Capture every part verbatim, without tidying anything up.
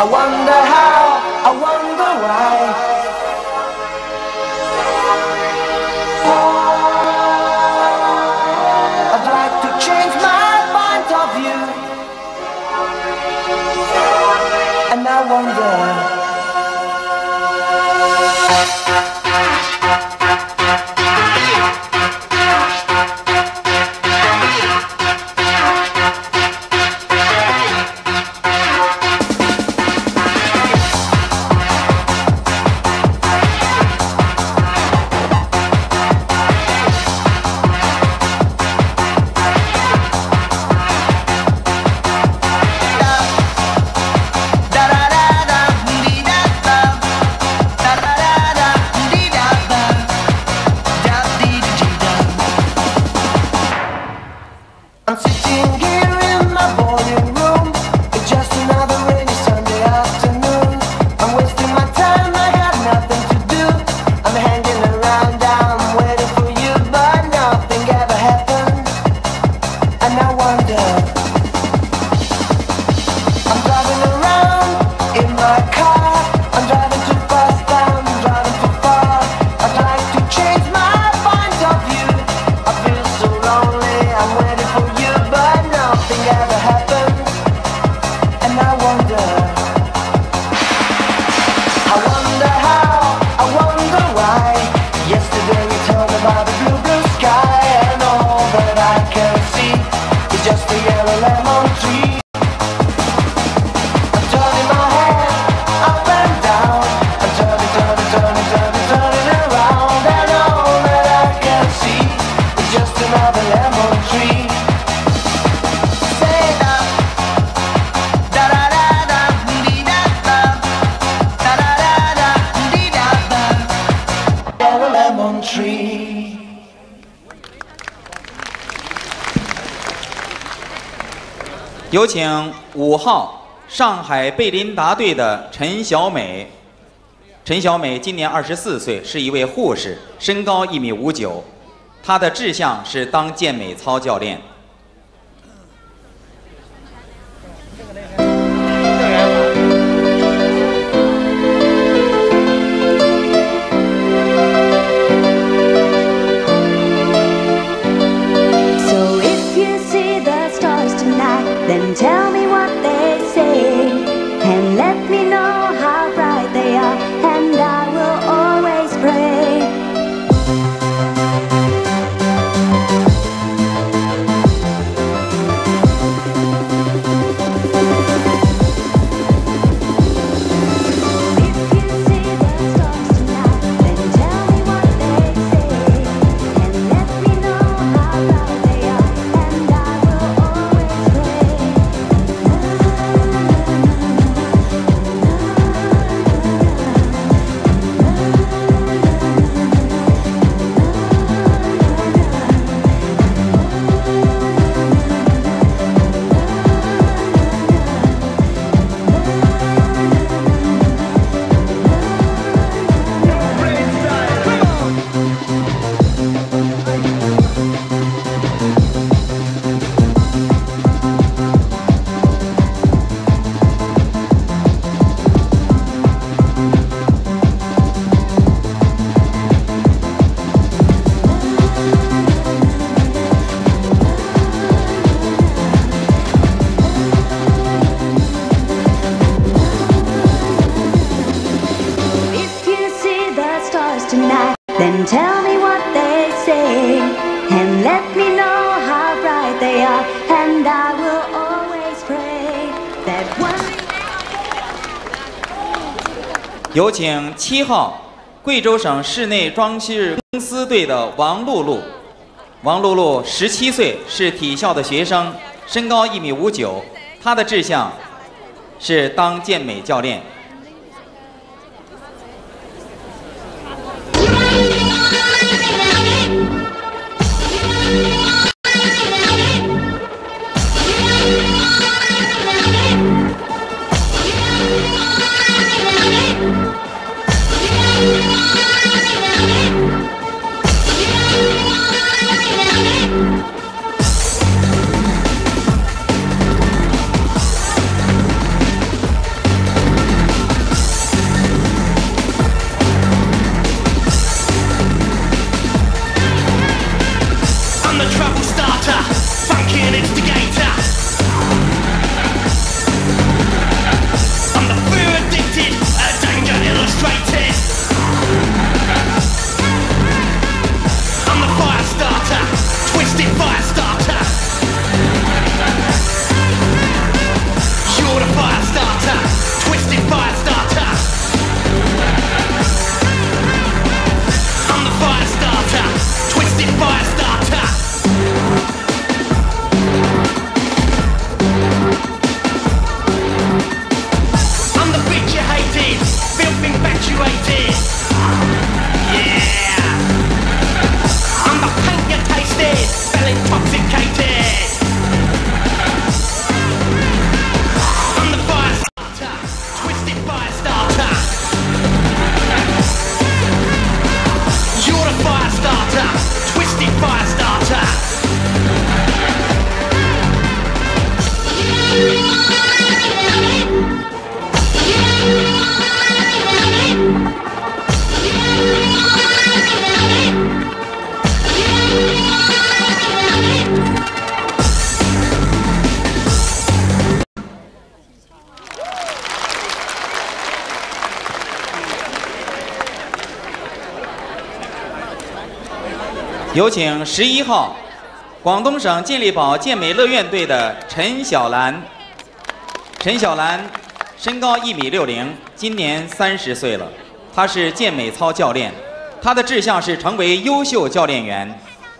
I wonder how, I wonder why. I'd like to change my point of view, and I wonder. I'm sitting here in my boarding room. It's just another rainy Sunday afternoon. I'm wasting my time, I got nothing to do. I'm hanging around, I'm waiting for you, but nothing ever happened. And I wonder. I'm driving around in my car. I'm driving too fast, I'm driving too far. I'd like to change my point of view. I feel so lonely, I'm waiting for you, but nothing ever happened. And I wonder. I wonder how, I wonder why. Yesterday we talked about the blue, blue sky, and all that I can see is just a yellow lemon tree. I'm turning my head up and down. I'm turning, turning, turning, turning, turning around, and all that I can see is just another lemon tree. Say da, da da da da, dee da da, da da da da, dee da da. Yellow lemon tree. 有请五号上海贝琳达队的陈小美。陈小美今年二十四岁，是一位护士，身高一米五九，她的志向是当健美操教练。 Then tell me what they say, and let me know how bright they are, and I will always pray. Then tell me what they say, and let me know how bright they are, and I will always pray that one. 有请七号贵州省室内装饰公司队的王露露。王露露十七岁，是体校的学生，身高一米五九，她的志向是当健美教练。 有请十一号，广东省健力宝健美乐苑队的陈小兰。陈小兰身高一米六零，今年三十岁了。她是健美操教练，她的志向是成为优秀教练员。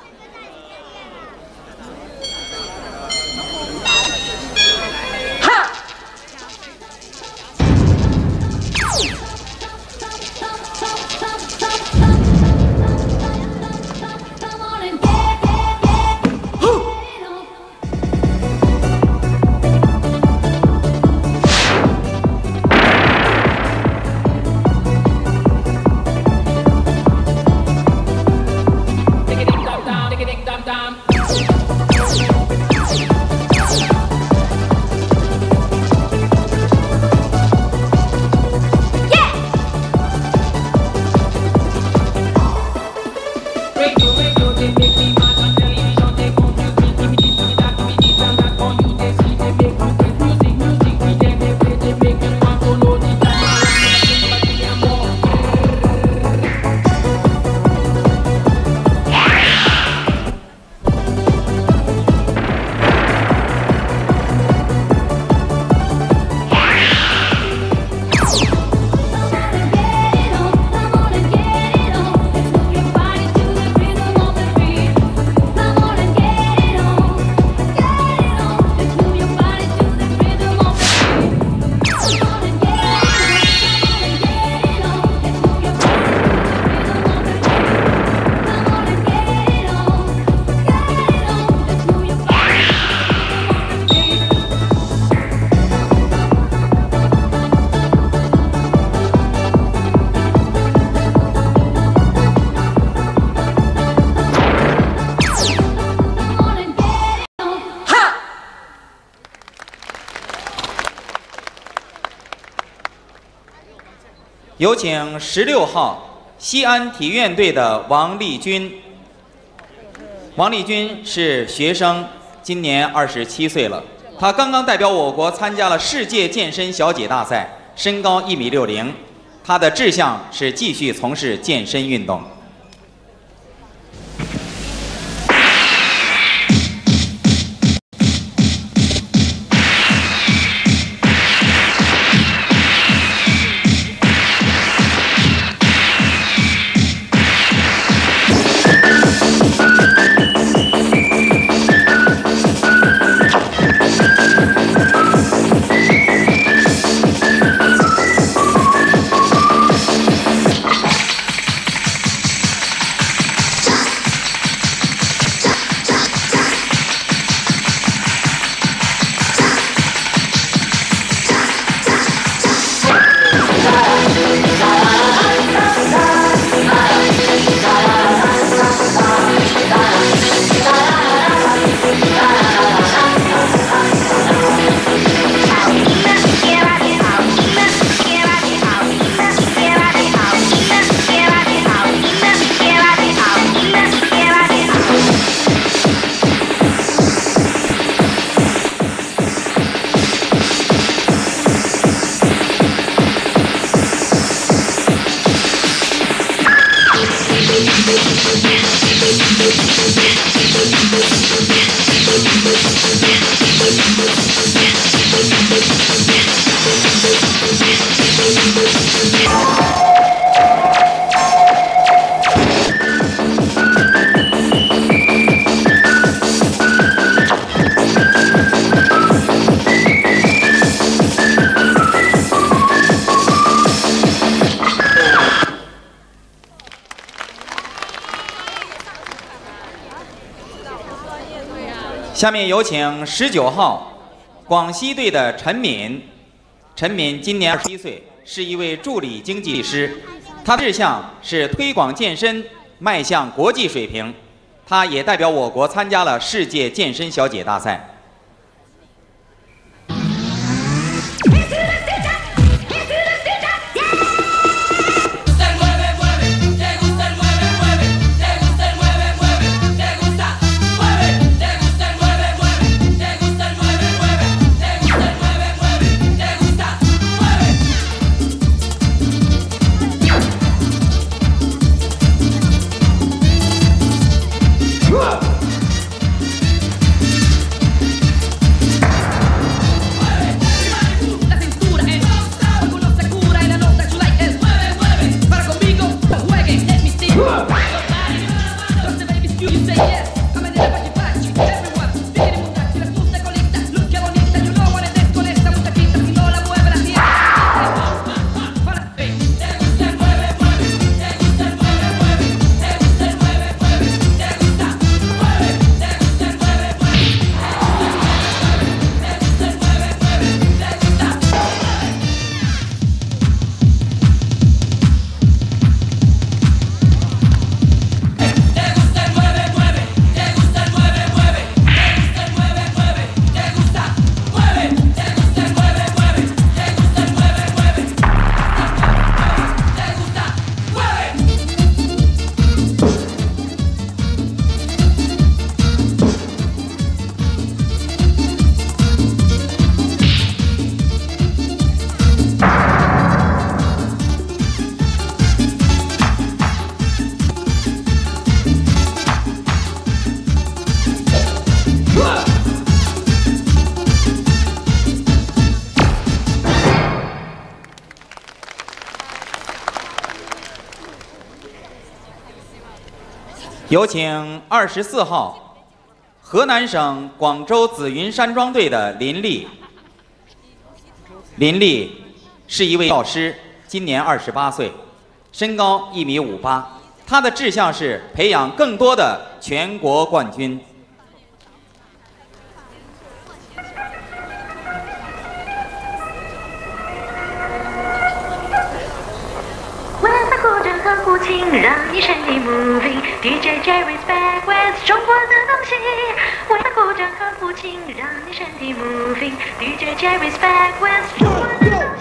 有请十六号西安体院队的王丽君。王丽君是学生，今年二十七岁了。她刚刚代表我国参加了世界健身小姐大赛，身高一米六零。她的志向是继续从事健身运动。 下面有请十九号，广西队的陈敏。陈敏今年二十一岁，是一位助理经济师。他的志向是推广健身，迈向国际水平。他也代表我国参加了世界健身小姐大赛。 We'll be right back. 有请二十四号，河南省广州紫云山庄队的林丽。林丽是一位教师，今年二十八岁，身高一米五八。她的志向是培养更多的全国冠军。 古琴让你身体 moving，D J Jerry's back with 中国的东西。为了古筝和古琴让你身体 moving，D J Jerry's back with 中国的东西。